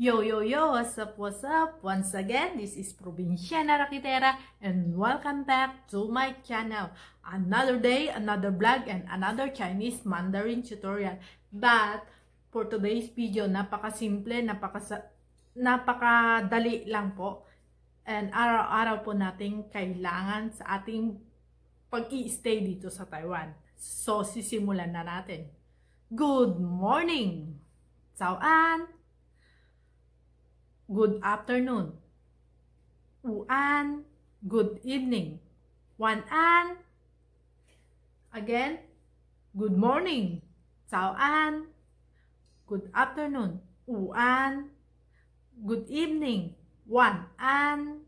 Yo, yo, yo, what's up, what's up? Once again, this is Provinciana Rakitera and welcome back to my channel. Another day, another vlog, and another Chinese Mandarin tutorial. But, for today's video, napakasimple, napakadali lang po. And araw-araw po nating kailangan sa ating pag-i-stay dito sa Taiwan. So, sisimulan na natin. Good morning! 早安! Good afternoon. 午安 Good evening. 晚安 Again, good morning. 早安 Good afternoon. 午安 Good evening. 晚安